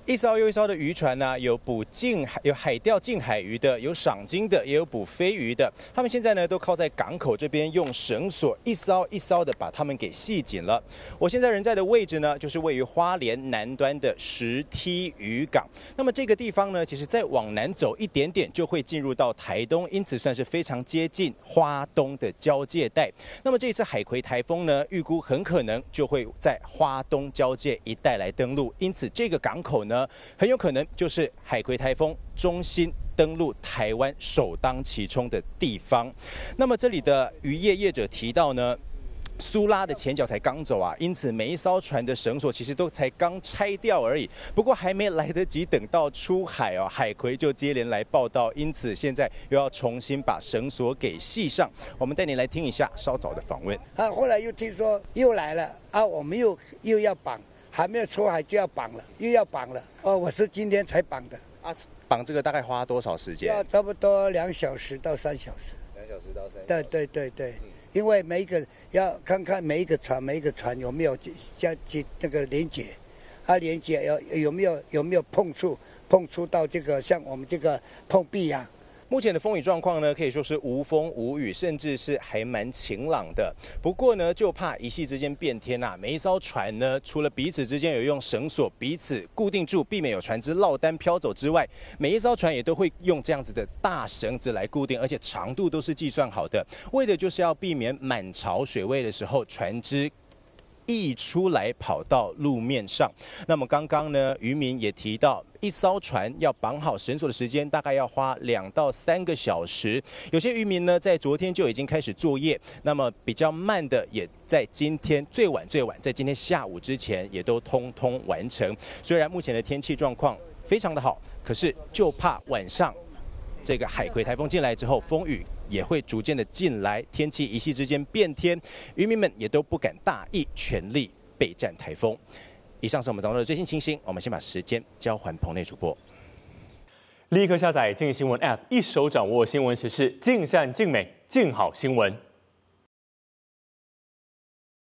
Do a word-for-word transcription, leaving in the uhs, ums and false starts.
一艘又一艘的渔船呢、啊，有捕近海、有海钓近海鱼的，有赏金的，也有捕飞鱼的。他们现在呢，都靠在港口这边，用绳索一艘一艘的把它们给系紧了。我现在人在的位置呢，就是位于花莲南端的石梯渔港。那么这个地方呢，其实再往南走一点点，就会进入到台东，因此算是非常接近花东的交界带。那么这次海葵台风呢，预估很可能就会在花东交界一带来登陆，因此这个港口呢，很有可能就是海葵台风中心登陆台湾首当其冲的地方。那么这里的渔业业者提到呢，苏拉的前脚才刚走啊，因此每一艘船的绳索其实都才刚拆掉而已。不过还没来得及等到出海哦，海葵就接连来报道，因此现在又要重新把绳索给系上。我们带你来听一下稍早的访问。 啊，后来又听说又来了啊，我们又又要绑。还没有出海就要绑了，又要绑了。哦，我是今天才绑的。 啊，绑这个大概花多少时间？ 要差不多两小时到三小时。 两小时到三。 对对对对，嗯、因为每一个要看看每一个船每一个船有没有加接那个连接，它连接有有没有有没有碰触碰触到这个像我们这个碰壁啊。 目前的风雨状况呢，可以说是无风无雨，甚至是还蛮晴朗的。不过呢，就怕一夕之间变天啊！每一艘船呢，除了彼此之间有用绳索彼此固定住，避免有船只落单飘走之外，每一艘船也都会用这样子的大绳子来固定，而且长度都是计算好的，为的就是要避免满潮水位的时候，船只溢出来跑到路面上。那么刚刚呢，渔民也提到，一艘船要绑好绳索的时间大概要花两到三个小时。有些渔民呢，在昨天就已经开始作业，那么比较慢的也在今天最晚最晚在今天下午之前也都通通完成。虽然目前的天气状况非常的好，可是就怕晚上这个海葵台风进来之后，风雨也会逐渐的进来，天气一夕之间变天，渔民们也都不敢大意，全力备战台风。以上是我们掌握的最新情形，我们先把时间交还棚内主播。 立刻下载镜新闻 App， 一手掌握新闻时事，尽善尽美，尽好新闻。